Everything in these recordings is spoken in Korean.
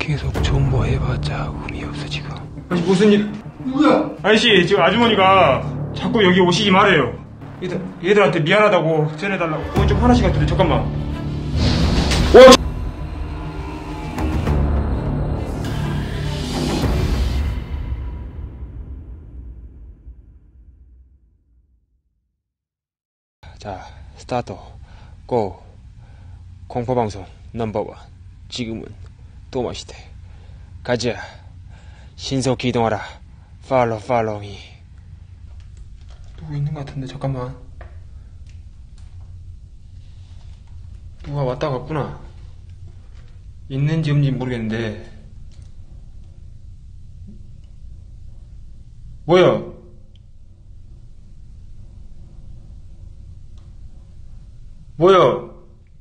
계속 존버해봤자 의미 없어 지금. 아저씨 무슨 일? 누구야? 아저씨 지금 아주머니가 자꾸 여기 오시지 말아요. 얘들한테 미안하다고 전해달라고. 오늘 좀 화나신 것 같은데 잠깐만. 자, 스타트. 고. 공포방송 넘버원. 지금은 또 멋있대. 가자. 신속히 이동하라. 팔로우 미. 누구 있는 것 같은데 잠깐만. 누가 왔다 갔구나. 있는지 없는지 모르겠는데. 뭐야? 뭐야?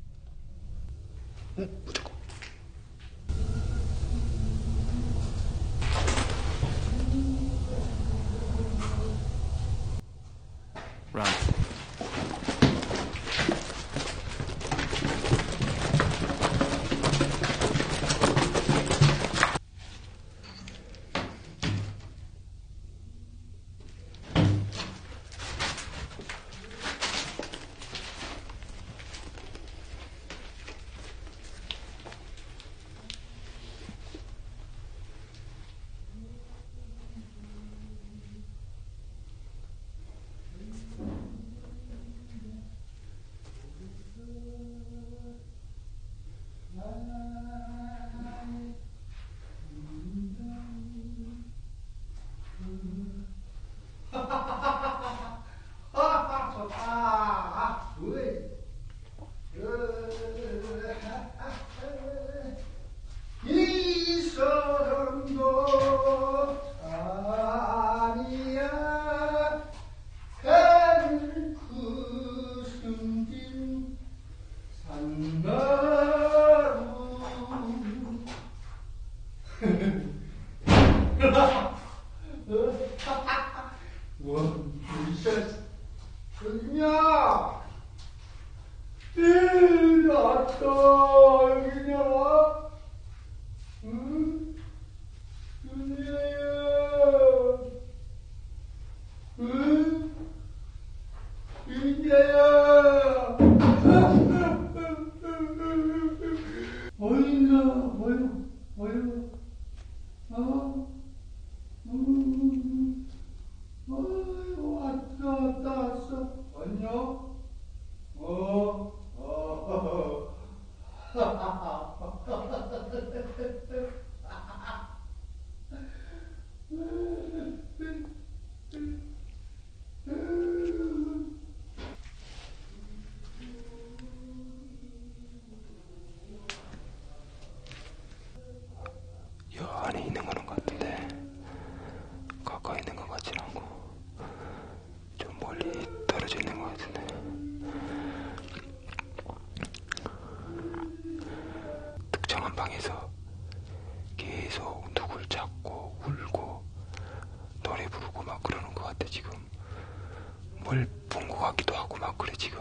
이 사람도 아니야. 하늘 그 숨긴 산나루. 뭐 어디냐? 나왔다. 여기냐? 응? 윤재야. 응? 윤재야. 어인가? 어여. 어이구, 왔어. 안녕? 여 안에 있는 거는 것 같은데 가까이 있는 것 같진 않고 좀 멀리 떨어져 있는 것 같은데. 특정한 방에서 계속 누굴 찾고 울고 노래 부르고 막 그러는 것 같아 지금. 뭘 본 것 같기도 하고 막 그래 지금.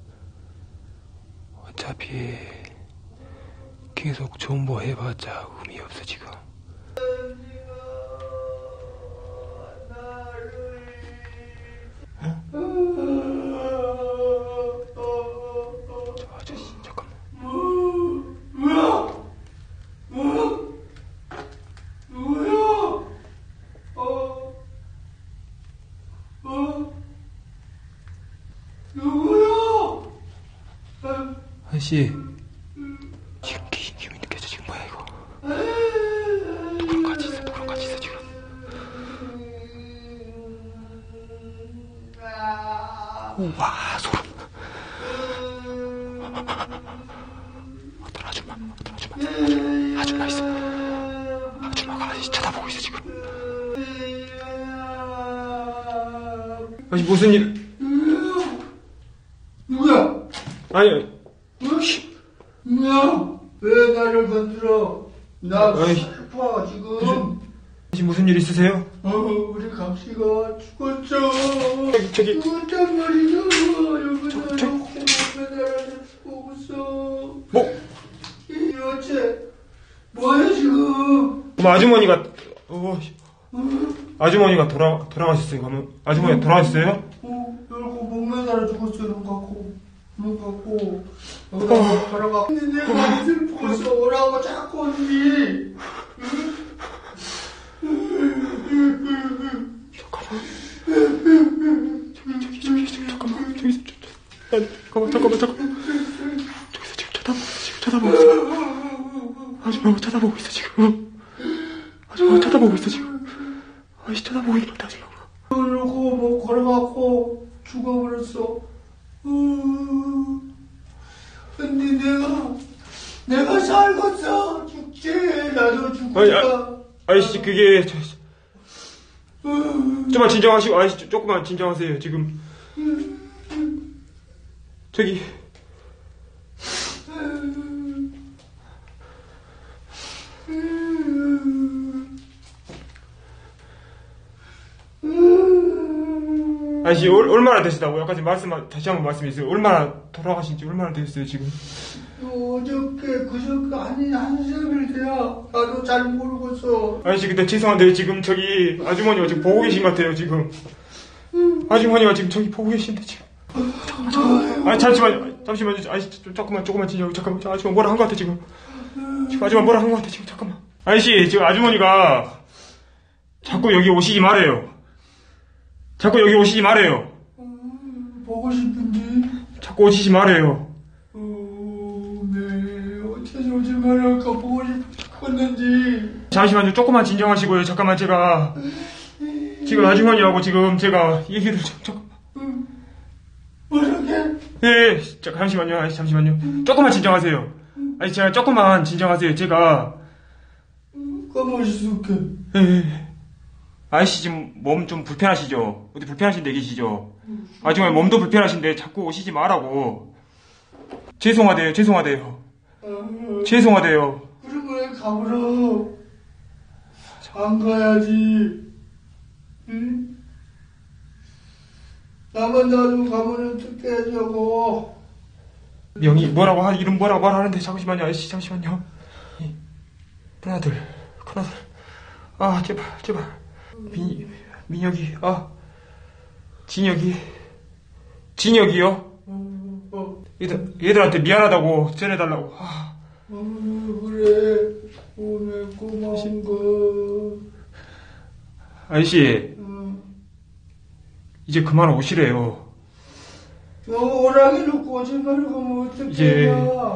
어차피 계속 존버해봤자 의미 없어 지금. 저 아저씨 잠깐만. 아저씨 지금 기운이 느껴져. 지금 뭐야 이거? 누구랑 같이 있어 지금. 우와 소름. 어떤 아줌마 있어. 아줌마가 아저씨 쳐다보고 있어 지금. 아저씨 무슨 일? 누구야? 아니 누구야? 왜 나를 건드려? 나 어이. 슬퍼 지금. 아저씨 무슨 일 있으세요? 우리 각시가 죽었죠. 저기 죽었단 말이죠. 여기 저- 나를 보고서 뭐? 이 어째 뭐해 지금? 그럼 아주머니가 돌아가셨어요. 그러면 아주머니가 돌아가셨어요? 열고 목매달아 죽었어. 눈 감고 여기다가 걸어가. 근데 내가 슬퍼서 오라고 자꾸 언니. 잠깐만. 저기서 지금 쳐다보고 있어. 아줌마가 쳐다보고 있어, 지금. 아줌마가 쳐다보고 있어, 지금. 아이씨, 쳐다보고 있는 거다, 지금. 그러고 뭐 걸어갖고 죽어버렸어. 근데 내가 살겠어. 죽지. 나도 죽을까. 아이씨, 그게, 좀만 진정하시고, 아이씨, 조금만 진정하세요, 지금. 저기. 아이씨, 얼마나 되시다고요? 아까 다시 한번 말씀해주세요. 얼마나 돌아가신지 얼마나 되셨어요, 지금? 그저께 한샘일 돼야. 나도 잘 모르겠어. 아이씨, 근데 죄송한데, 지금 저기, 아주머니가 지금 보고 계신 것 같아요, 지금. 아주머니가 지금 저기 보고 계신데, 지금. 잠시만요. 아이씨, 조금만 진정. 잠깐만. 아줌마 뭐라 한 것 같아, 지금. 아줌마 뭐라 한 것 같아, 지금. 잠깐만. 아이씨, 지금 아주머니가 자꾸 여기 오시지 말아요. 보고 싶은데. 자꾸 오시지 말아요. 네. 어째서 오지 말할까 보고 싶었는지. 잠시만요. 조금만 진정하시고요. 잠깐만, 제가 지금 아주머니하고 지금 제가 얘기를 뭐라게? 네, 잠시만요. 아이씨, 잠시만요. 조금만 진정하세요. 아니, 제가 조금만 진정하세요. 제가 가만히 있을게. 네. 아이씨, 지금 몸 좀 불편하시죠? 어디 불편하신 데 계시죠? 아주머니 몸도 불편하신데 자꾸 오시지 말라고. 죄송하대요. 그러면 왜 가버려? 안 가야지. 응? 나만 놔두고 가면 어떻게 하냐고. 이름 뭐라고 말하는데, 잠시만요. 아이씨, 잠시만요. 큰아들. 아, 제발. 민혁이, 진혁이요? 얘들한테 미안하다고 전해달라고. 그래. 오늘 고마운 거. 아저씨, 이제 그만 오시래요. 오라기 놓고 오지 말고 뭐 어떡해. 이제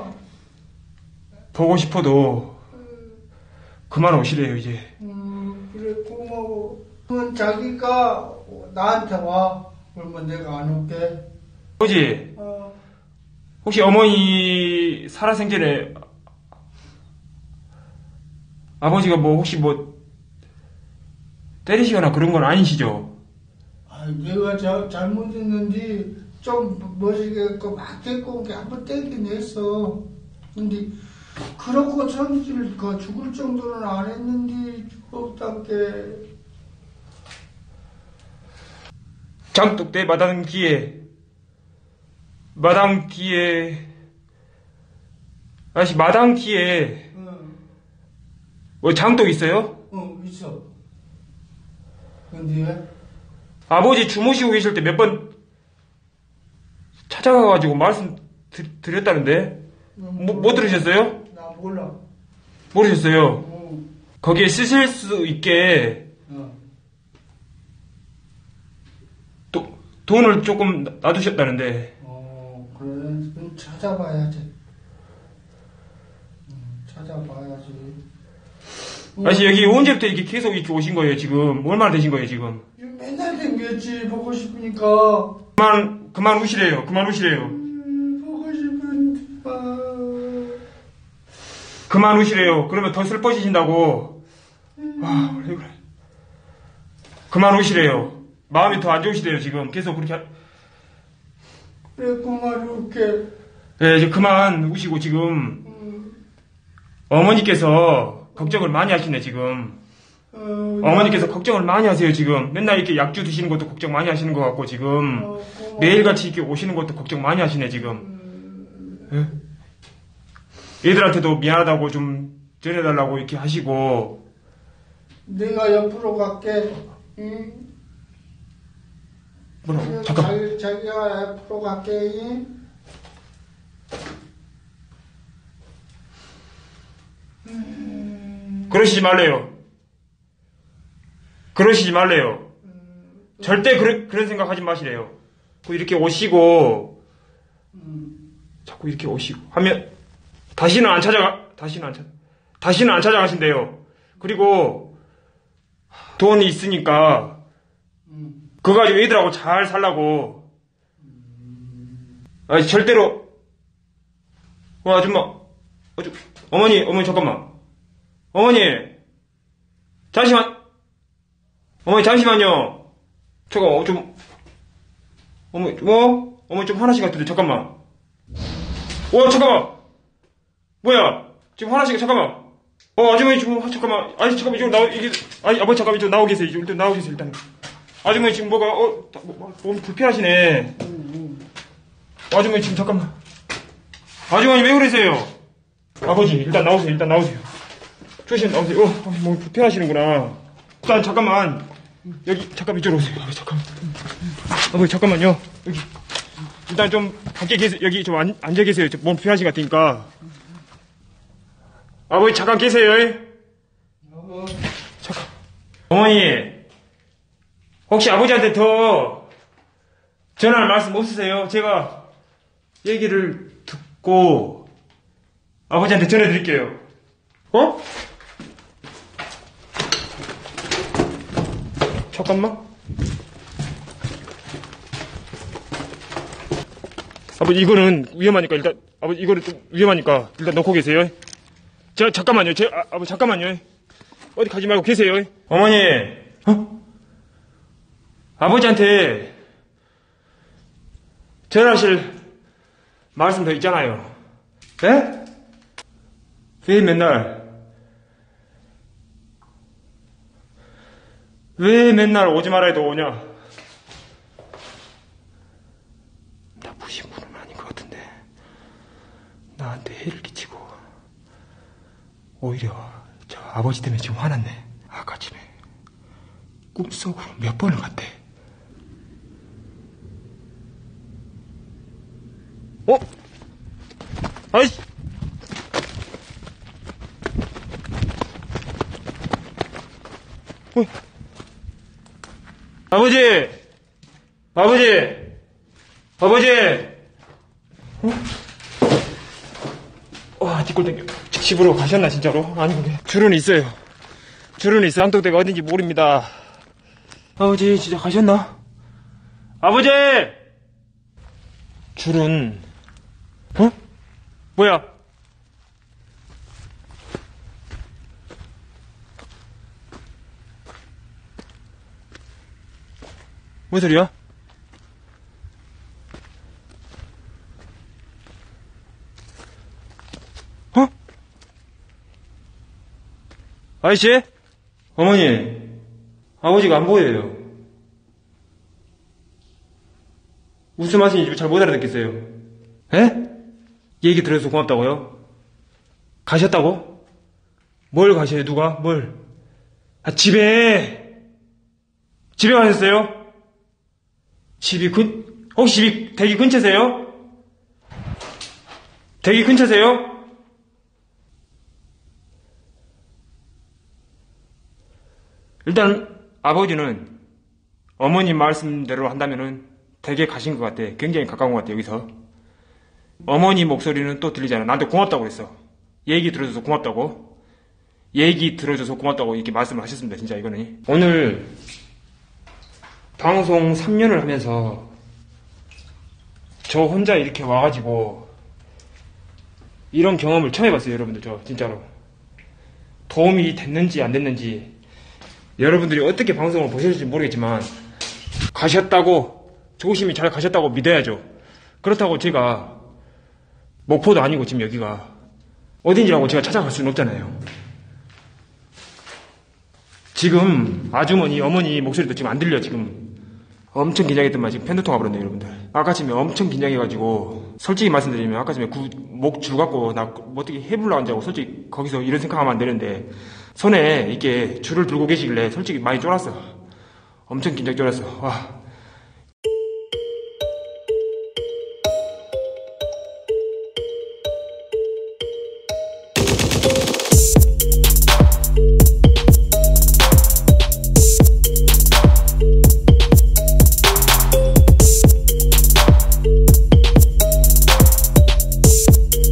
보고 싶어도 그만 오시래요, 이제. 그래, 고마워. 그건 자기가 나한테 와. 그러면 내가 안 올게. 아버지, 혹시 어머니 살아생전에 아버지가 혹시 때리시거나 그런 건 아니시죠? 내가 잘못했는데 좀 멋지게 막 데리고 온 게 한번 떼긴 했어. 근데 그렇고 성질 죽을 정도는 안 했는데 죽었단게. 장독대 마당 뒤에 아저씨, 마당 뒤에 장독 있어요? 있어. 근데 아버지 주무시고 계실 때 몇 번 찾아가가지고 말씀 드렸다는데 뭐 들으셨어요? 나 몰라. 모르셨어요? 거기에 쓰실 수 있게 돈을 조금 놔두셨다는데. 그래. 그럼 찾아봐야지. 아저씨, 여기 언제부터 이렇게 계속 이렇게 오신 거예요, 지금? 얼마나 되신 거예요, 지금? 맨날 댕겼지. 보고 싶으니까. 그만 우시래요. 보고 싶은데. 그만 우시래요. 그러면 더 슬퍼지신다고. 왜 그래. 그만 우시래요. 마음이 더 안 좋으시대요, 지금. 계속 그렇게. 그래, 그만 올게. 네, 이제 그만 우시고, 지금. 어머니께서 걱정을 많이 하시네, 지금. 어머니께서 걱정을 많이 하세요, 지금. 맨날 이렇게 약주 드시는 것도 걱정 많이 하시는 것 같고, 지금. 매일같이 이렇게 오시는 것도 걱정 많이 하시네, 지금. 네? 얘들한테도 미안하다고 좀 전해달라고 이렇게 하시고. 내가 옆으로 갈게. 응? 뭐라고? 잠깐. 자기가 옆으로 갈게. 응? 그러시지 말래요. 그러시지 말래요. 절대 그런 생각 하지 마시래요. 이렇게 오시고, 자꾸 이렇게 오시고 하면, 다시는 안 찾아가신대요. 그리고, 돈이 있으니까, 그거 가지고 애들하고 잘 살라고. 아니, 절대로, 아줌마, 어머니, 잠깐만. 어머니, 잠시만요. 잠깐, 어머니 좀 화나신 것 같은데, 잠깐만. 잠깐만. 뭐야? 지금 화나신 거, 잠깐만. 아주머니 잠깐만. 아니, 잠깐만, 아버지 잠깐만, 좀 나오 계세요. 일단 나오 계세요, 일단. 아주머니 지금 뭐가, 몸 불편하시네. 아주머니 지금 잠깐만. 아주머니 왜 그러세요? 아버지, 일단 나오세요. 조심 나오세요. 몸 불편하시는구나. 일단 잠깐만. 여기, 잠깐 이쪽으로 오세요. 아버지, 잠깐만요. 여기. 일단 좀, 밖에 계세요. 여기 좀 앉아 계세요. 몸 불편하신 것 같으니까. 아버지, 잠깐 계세요. 잠깐. 어머니, 혹시 아버지한테 더 전할 말씀 없으세요? 제가 얘기를 듣고 아버지한테 전해드릴게요. 잠깐만. 아버지, 이거는 위험하니까 일단, 아버지, 이거는 좀 위험하니까 일단 놓고 계세요. 잠깐만요. 아버지, 잠깐만요. 어디 가지 말고 계세요. 어머니, 아버지한테 전하실 말씀 더 있잖아요. 네? 왜 맨날 오지 말아 해도 오냐? 나쁘신 분은 아닌 것 같은데, 나한테 해를 끼치고, 오히려 저 아버지 때문에 지금 화났네. 아까 아침에 꿈속으로 몇 번을 갔대. 아이씨! 아버지! 뒷골 땡겨. 집으로 가셨나, 진짜로? 아니, 근데. 줄은 있어요. 쌍떡대가 어딘지 모릅니다. 아버지, 진짜 가셨나? 아버지! 줄은, 뭐야? 뭔 소리야? 아저씨? 어머니, 아버지가 안 보여요. 무슨 말씀인지 잘 못 알아듣겠어요. 에? 얘기 들어서 고맙다고요? 가셨다고? 뭘 가셔요? 누가? 뭘? 집에 가셨어요? 혹시 댁이 근처세요? 일단 아버지는 어머니 말씀대로 한다면은 댁에 가신 것 같아. 굉장히 가까운 것 같아. 여기서 어머니 목소리는 또 들리잖아. 나한테 고맙다고 그랬어. 얘기 들어줘서 고맙다고 이렇게 말씀을 하셨습니다. 진짜 이거는. 오늘 방송 3년을 하면서 저 혼자 이렇게 와가지고 이런 경험을 처음 해봤어요. 여러분들, 저 진짜로 도움이 됐는지 안 됐는지 여러분들이 어떻게 방송을 보실지 모르겠지만 가셨다고, 조심히 잘 가셨다고 믿어야죠. 그렇다고 제가 목포도 아니고 지금 여기가 어딘지라고 제가 찾아갈 수는 없잖아요. 지금 아주머니, 어머니 목소리도 지금 안 들려. 지금 엄청 긴장했더만 지금 펜도 통화 버렸네요, 여러분들. 아까 아침에 엄청 긴장해가지고 솔직히 말씀드리면 아까 아침에 목 줄 갖고 나 뭐 어떻게 해보려고 앉자고 솔직히 거기서 이런 생각하면 안 되는데 손에 이렇게 줄을 들고 계시길래 솔직히 많이 쫄았어. 엄청 긴장 쫄았어. 와.